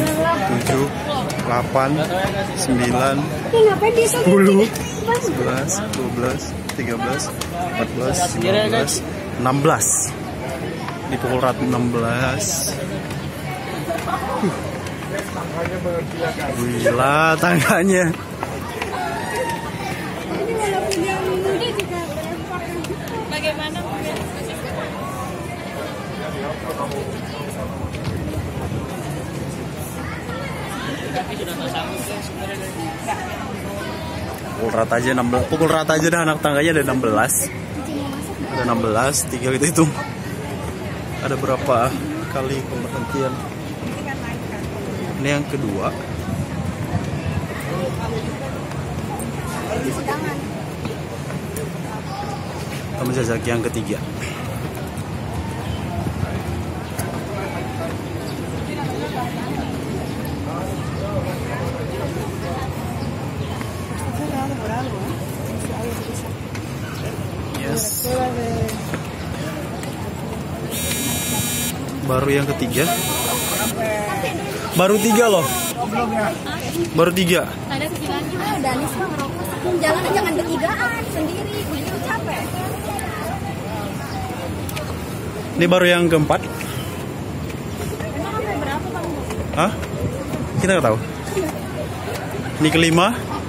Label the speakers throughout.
Speaker 1: 7, 8, 9, 10, 11, 12, 13, 14, 15, 16. Di pukul rata 16. Gila tangganya.
Speaker 2: Bagaimana?
Speaker 1: Pukul rata aja dah anak tangganya ada 16. Ada 16, tinggal kita hitung. Ada berapa kali pemberhentian? Ini yang kedua. Kita menjajaki yang ketiga. Yes. Baru yang ketiga. Baru 3 loh. Baru 3.
Speaker 2: Ada cicilannya. Danis mah ngerokok. Jangan bertigaan sendiri. Begitu capek.
Speaker 1: Ini baru yang keempat.
Speaker 2: Emang sampai berapa Bang?
Speaker 1: Hah? Kita nggak tahu. Ini kelima.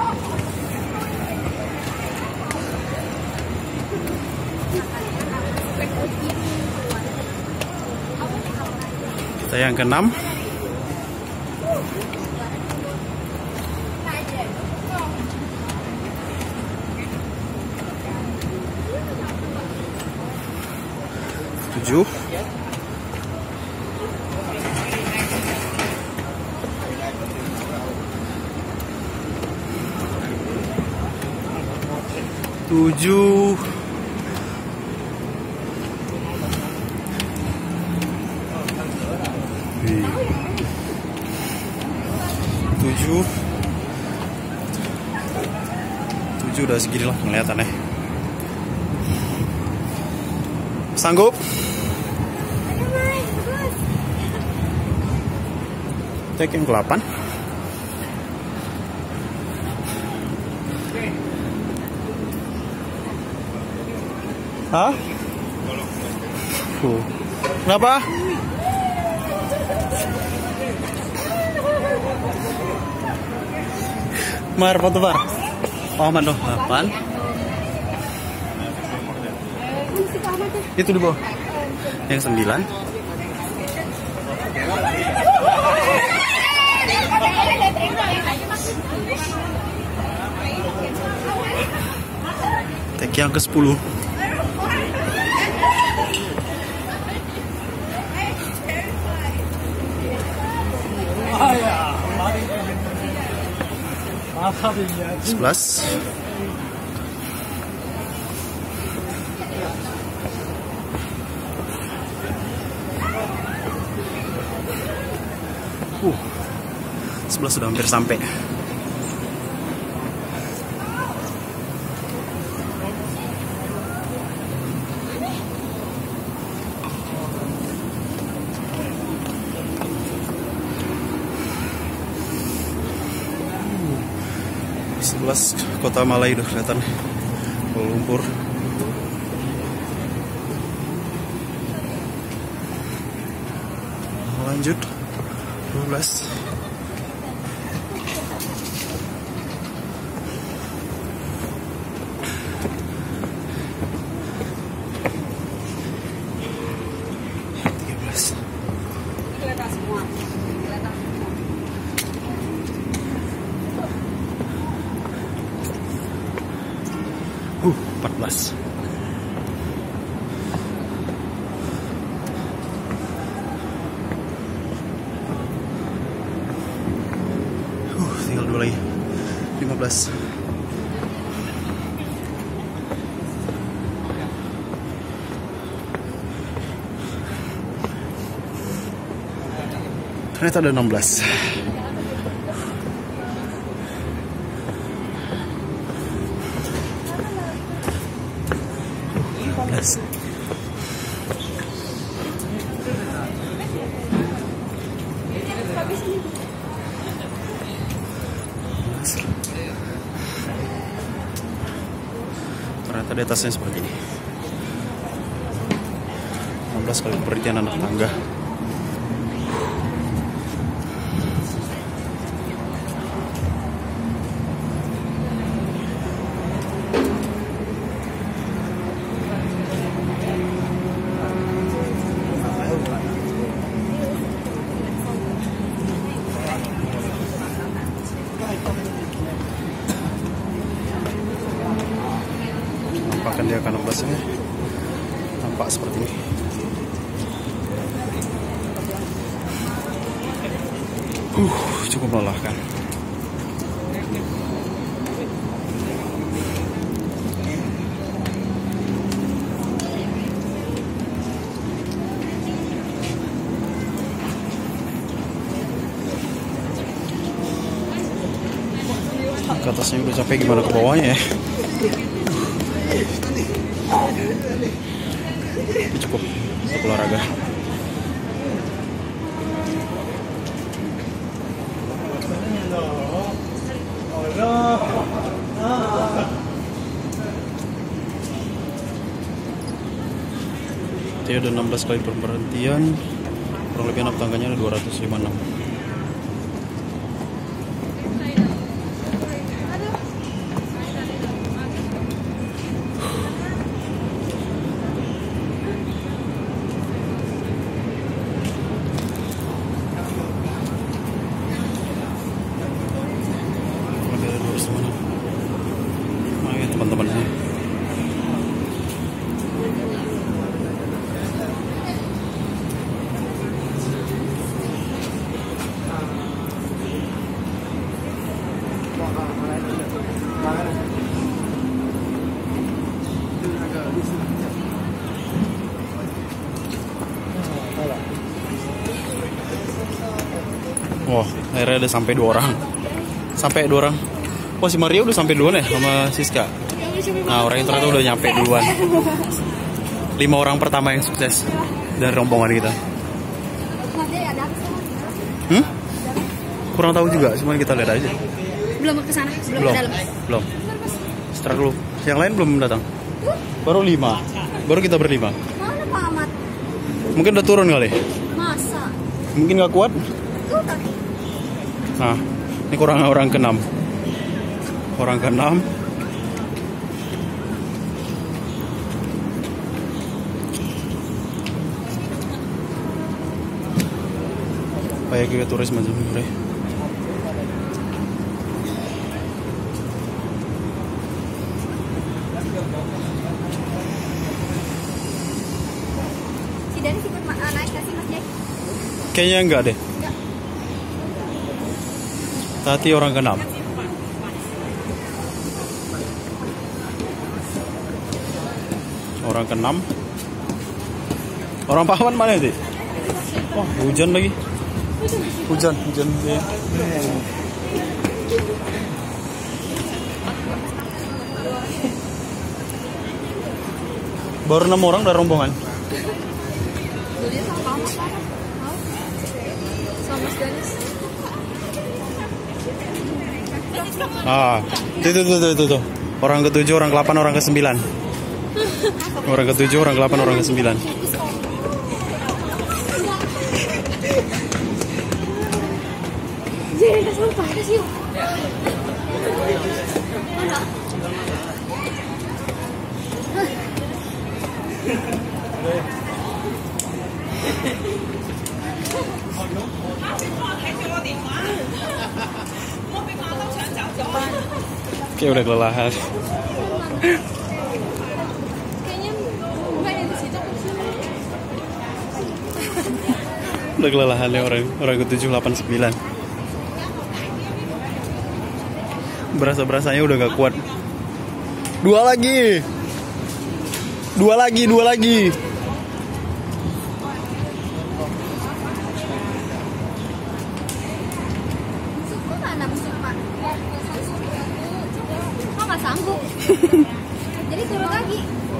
Speaker 1: Kita yang keenam. Tujuh. Tujuh. Tujuh udah segini lah kelihatannya. Sanggup? Cek yang ke-8. Hah? Kenapa? Mar, foto Mar. Oh, mana 8. Itu di bawah. Yang 9. Tek yang ke-10. Sebelas. Sebelas sudah hampir sampai. Sebelas Kota Malai udah kelihatan. Kuala Lumpur. Lanjut 12. Uh, 14. 2 lagi 15. Ternyata ada 16. Ternyata di atasnya seperti ini. 16 kali penelitian anak tangga. Nampakkan dia akan 16 ini nampak seperti ini. Cukup melelahkan. Ke atasnya udah capek, gimana ke bawahnya ya? Ini cukup olahraga. Dia ada 16 kali berhentian, kurang lebih anak tangganya ada 256. Teman-temannya. Wah, akhirnya ada sampai 2 orang. Sampai 2 orang. Wah, si Maria udah sampai duluan ya sama Siska. Nah, orang yang ternyata udah nyampe duluan. 5 orang pertama yang sukses dari rombongan kita. Kurang tahu juga, cuma kita lihat aja.
Speaker 2: Belum ke sana, belum ke dalam.
Speaker 1: Belum. Setelah dulu. Yang lain belum datang. Baru 5. Baru kita berlima.
Speaker 2: Mana Pak Ahmad?
Speaker 1: Mungkin udah turun kali.
Speaker 2: Masa?
Speaker 1: Mungkin nggak kuat.
Speaker 2: Tuh kaki.
Speaker 1: Nah, ini kurang orang ke-6. Orang ke-6. Kayak kita turis macam ini.
Speaker 2: Si Dani ikut naik nggak sih Mas Jack?
Speaker 1: Kayaknya enggak deh.
Speaker 2: Enggak.
Speaker 1: Tati orang ke-6. Orang ke-6. Orang Pahlawan mana sih? Wah, hujan lagi. Hujan ya. Baru 6 orang dari rombongan. Itu. Orang ke-7, orang ke-8, orang ke-9. Orang ke-7, orang ke-8, orang ke-9.
Speaker 2: Jadi kita sampai ke sini.
Speaker 1: Kayak udah kelelahan.
Speaker 2: Kayaknya bukan di situ.
Speaker 1: Udah kelelahan ya orang ke-7, 8, 9. berasa-berasanya udah gak kuat. Dua lagi. Dua lagi.
Speaker 2: Kok mana musik Pak? Kok nggak sanggup? Jadi turun lagi.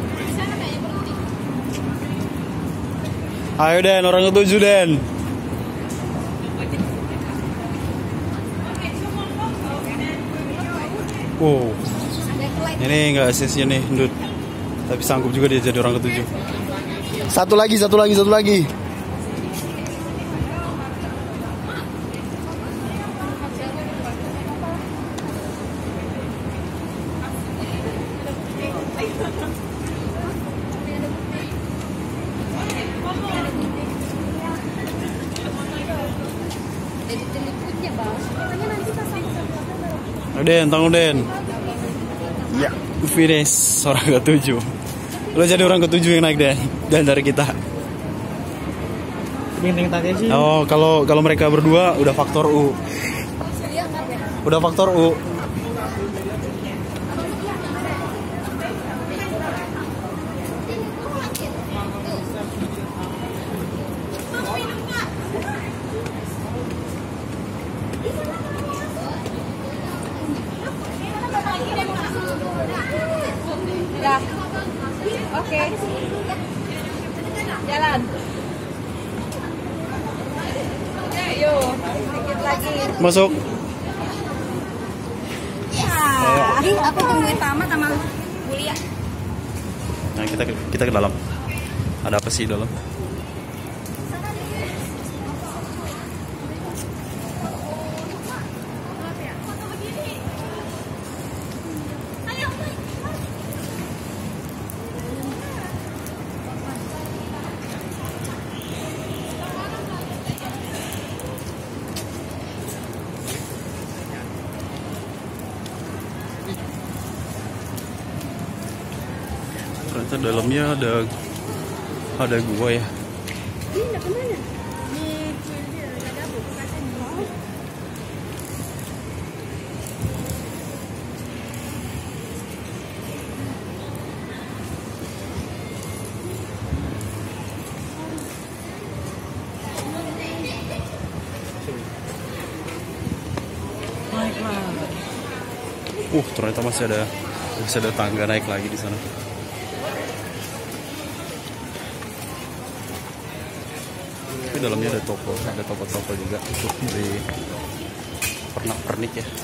Speaker 1: Ayo Den, orang ketujuh Den. Wow. Ini nggak asisnya nih, Ndut. Tapi sanggup juga dia jadi orang ketujuh. Satu lagi. Den, tanggung Den. Ya, finish orang ketujuh. Lo jadi orang ketujuh yang naik Den, dan dari kita. Oh, kalau mereka berdua udah faktor U. Udah faktor U.
Speaker 2: Ya. Oke. Jalan. Yuk, sedikit lagi.
Speaker 1: Masuk.
Speaker 2: Ya. Aku tungguin Tama sama Bulia.
Speaker 1: Nah, kita ke dalam. Ada apa sih di dalam? Ternyata dalamnya ada gua ya. Ternyata masih ada tangga naik lagi di sana. Tapi dalamnya ada toko-toko juga untuk beli pernak-pernik ya.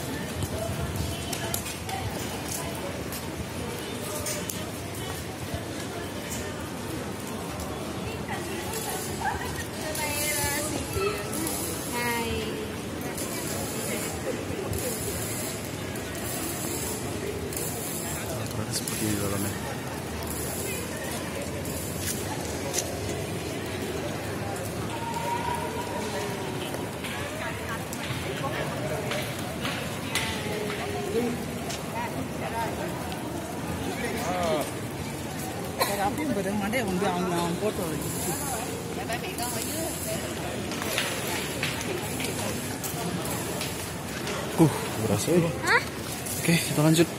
Speaker 1: Seperti di dalamnya. Berasa ya. Oke, kita lanjut.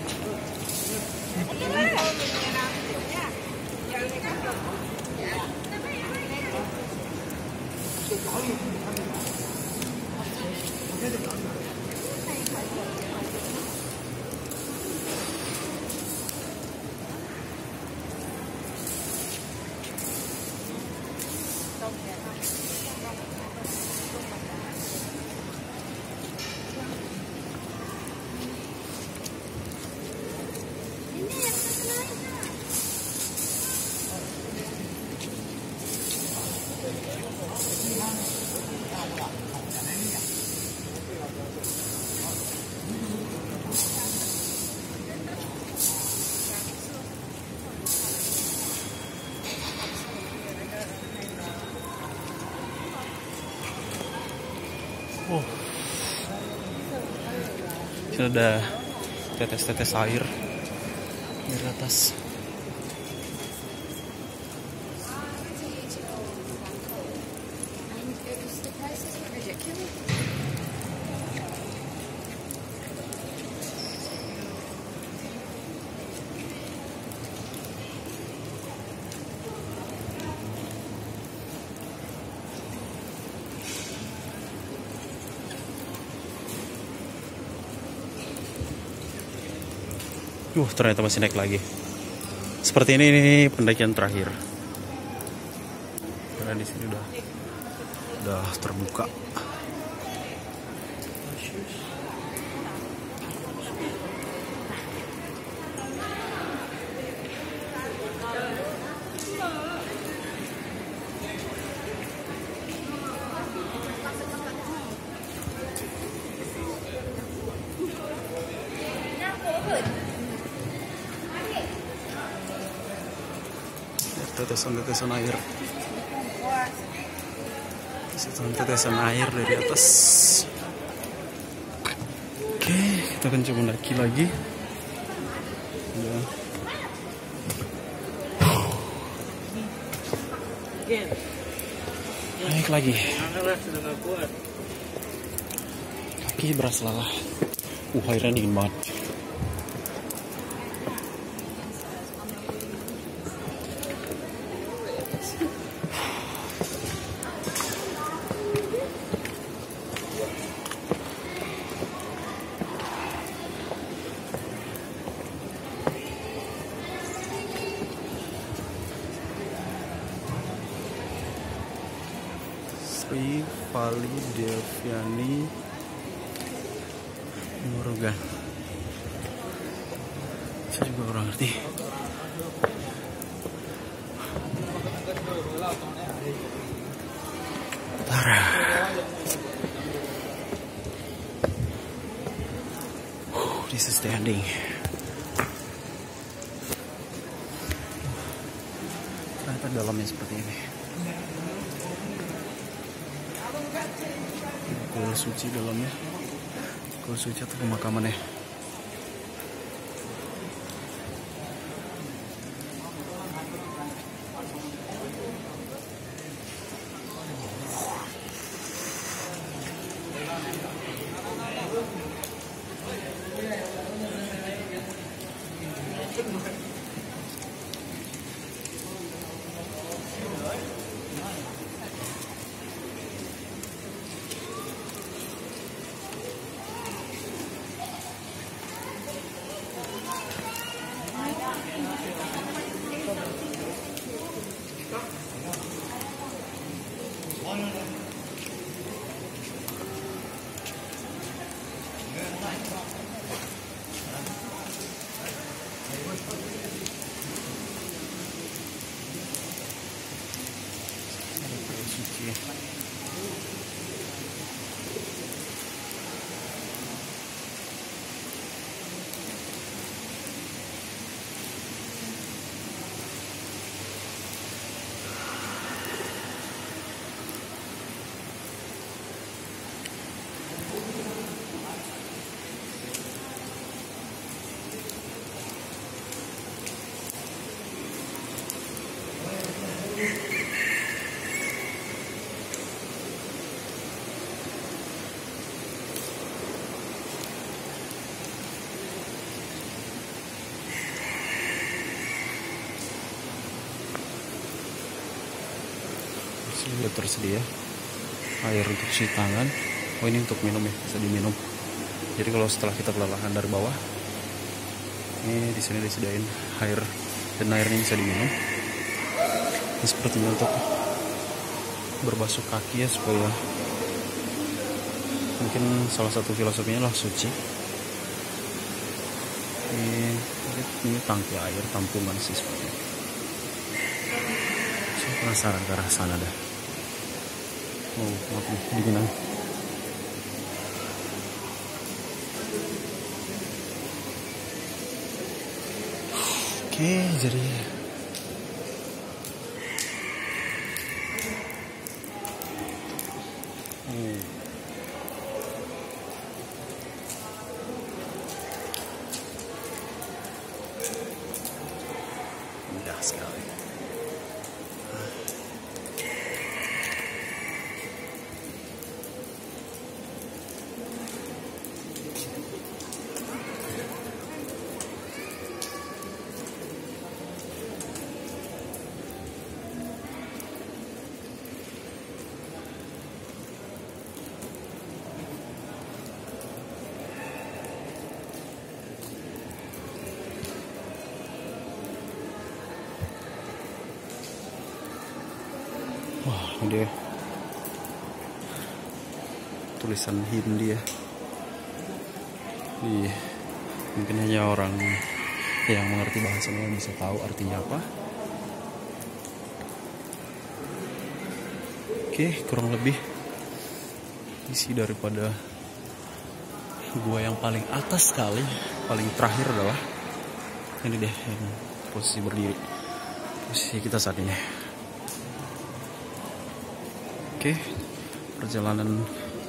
Speaker 1: Ini ada tetes-tetes air di atas. Ternyata masih naik lagi. Seperti ini pendakian terakhir. Karena di sini udah terbuka. Tetesan-tetesan air. Tetesan air dari atas. Oke, kita akan coba mendaki lagi. Naik lagi. Kaki berasa lelah. Airnya dingin banget. Sri Valideviani Murugan. Saya juga kurang ngerti. Tara. This is the ending. Ternyata dalamnya seperti ini. Kuil suci dalamnya. Kuil suci atau pemakamannya. Sudah tersedia air untuk cuci tangan. Oh, ini untuk minum ya, bisa diminum. Jadi kalau setelah kita kelelahan dari bawah, ini di sini disediain air dan airnya bisa diminum. Ini sepertinya untuk berbasuh kaki ya, supaya mungkin salah satu filosofinya lah suci. Ini tangki air tampungan sih sepertinya. Saya penasaran ke arah sana dah. Oh, maaf nih, dinginan. Oke, jadi indah sekali. Wah, ini dia tulisan Hindi ya. Mungkin hanya orang yang mengerti bahasanya yang bisa tahu artinya apa. Oke, kurang lebih isi daripada gua yang paling atas sekali, paling terakhir adalah ini deh, yang posisi berdiri, posisi kita saat ini. Oke, perjalanan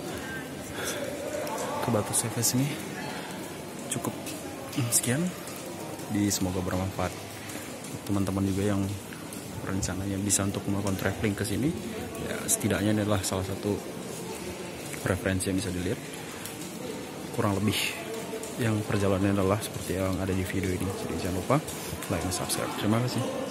Speaker 1: ke Batu Ceves ini cukup sekian. Semoga bermanfaat teman-teman juga yang rencananya bisa untuk melakukan traveling ke sini. Ya, setidaknya ini adalah salah satu referensi yang bisa dilihat. Kurang lebih yang perjalanannya adalah seperti yang ada di video ini. Jadi jangan lupa like dan subscribe. Terima kasih.